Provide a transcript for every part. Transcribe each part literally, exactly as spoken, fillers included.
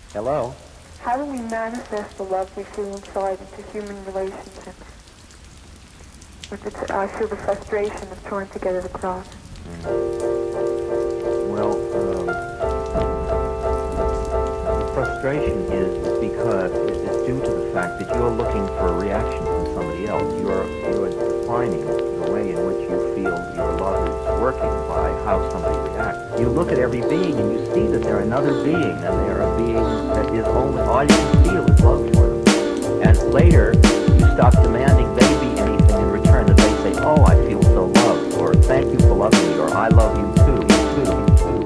Hello? How do we manifest the love we feel inside into human relationships? With the, I feel the frustration of trying to get it across. Mm. Well, um, the frustration is because it's due to the fact that you're looking for a reaction from somebody else. You're, you're defining the way in which you feel your love is working by how somebody reacts. You look at every being and you see that they're another being, and they're a being that is only, all you can feel is love for them. And later, you stop demanding they be anything in return, that they say, oh, I feel so loved, or thank you for loving me, or I love you too, you too, you too.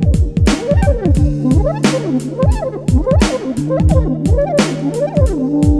Thank you.